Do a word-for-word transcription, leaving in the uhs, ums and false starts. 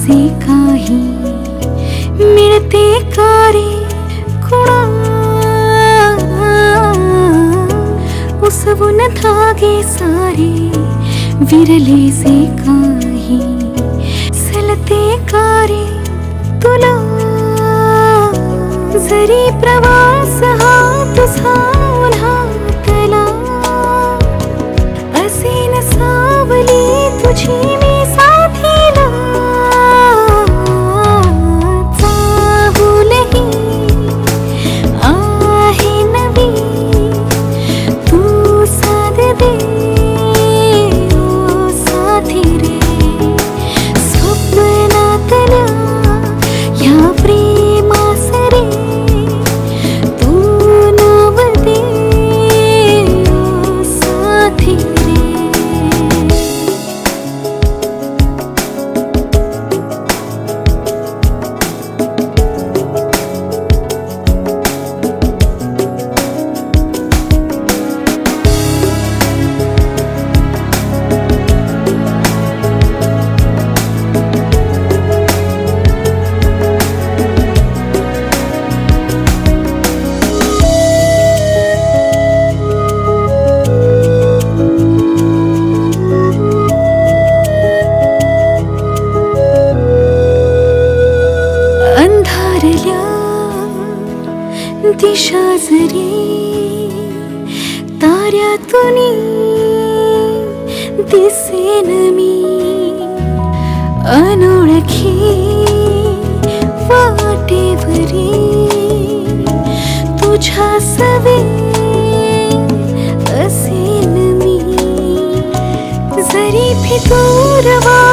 से काही मिळते का रे कुणा उसवून धागे सारे विरले से काही सलते का रे तुला जरी प्रवास हा तुझा उन्हातला असे न सावली तुझी मी साथीला चाहूलही आहे नवी तू साथ दे ओ साथी रे स्वप्नातल्या ह्या प्रेमास रे तू नाव दे ओ साथी रे. अंधारल्या दिशा जरी ताऱ्यातूनी दिसेन मी अनोळखी वाटेवरी तुझ्या सवे असेन मी जरी फितूर वा